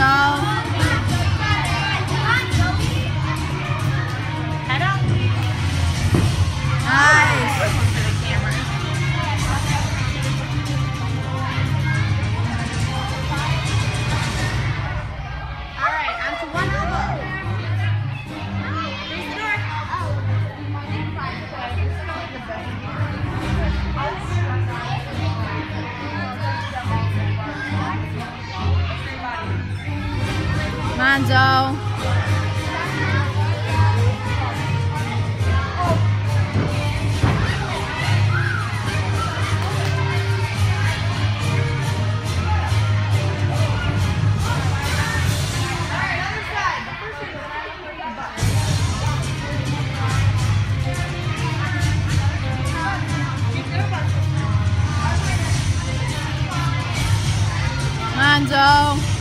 Joe. Head up. Nice. For the camera. All right, on to one elbow. Face the door. Come on, Joe. Come on, Joe.